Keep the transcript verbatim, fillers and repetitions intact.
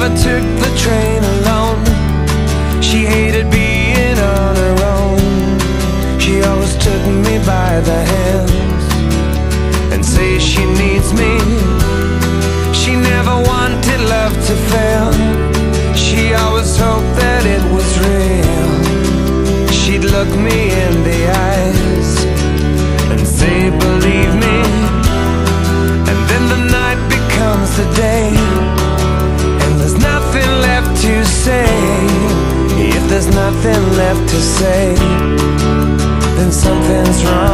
never took the train alone. She hated being on her own. She always took me by the hands and say she needs me. She never wanted love to fail. She always hoped that it was real. She'd look me in the eyes and say, believe me. And then the night becomes the day, and there's nothing left to say. If there's nothing left to say, then something's wrong.